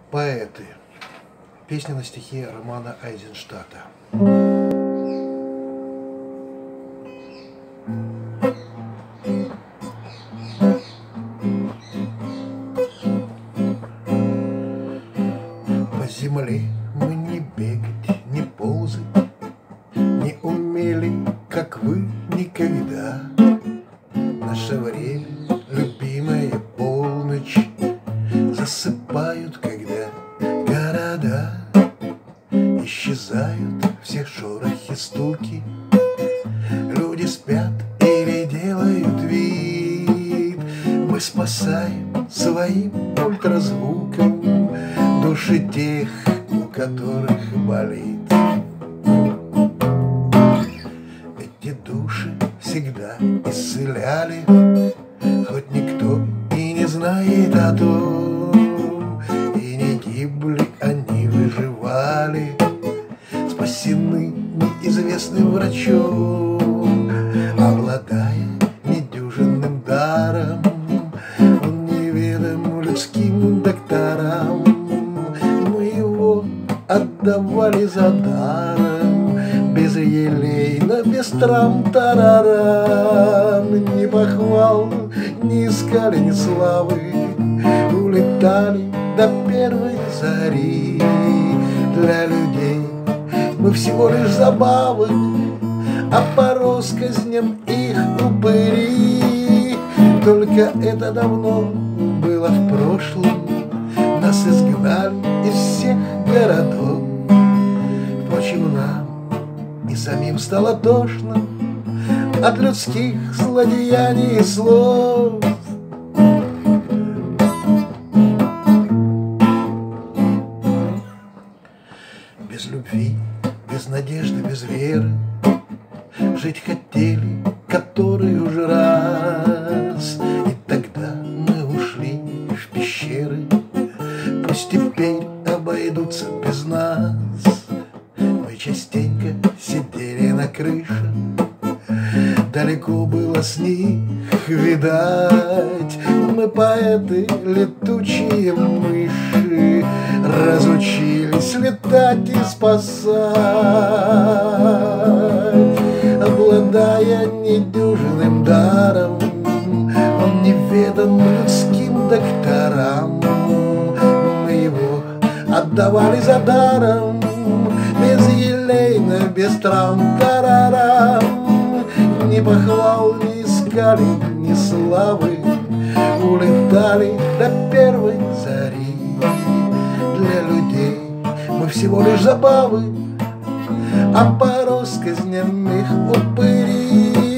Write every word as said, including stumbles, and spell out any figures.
Поэты. Песня на стихи Романа Айзенштадта. По земле мы не бегать, не ползать, не умели, как вы, никогда. Наше время, любимая полночь, засыпают, когда города исчезают все шорохи, стуки. Люди спят или делают вид. Мы спасаем своим ультразвуком души тех, у которых болит. Эти души всегда исцеляли, хоть никто и не знает о том, и не гибли, они выживали, спасены неизвестным врачом, обладая недюжинным даром, он неведом людским докторам. Мы его отдавали за даром, без елейно, без трам-тарарам, ни похвал, ни искали, ни славы, улетали до первой зари. Для людей мы всего лишь забавы, а по россказням их упыри. Только это давно было в прошлом, нас изгнали из всех городов. Впрочем, нам и самим стало тошно от людских злодеяний и слов. Без любви, без надежды, без веры жить хотели, который уже раз. И тогда мы ушли в пещеры, пусть теперь обойдутся без нас. Мы частенько сидели на крыше, далеко было с них видать. Мы поэты, летучие мыши, разучились летать и спасать, обладая недюжинным даром, он неведан людским докторам. Мы его отдавали за даром, без елейно, без трам-тарарам, ни похвал, ни искали, ни славы, улетали до первой зари. Для людей мы всего лишь забавы, а по россказням их упыри.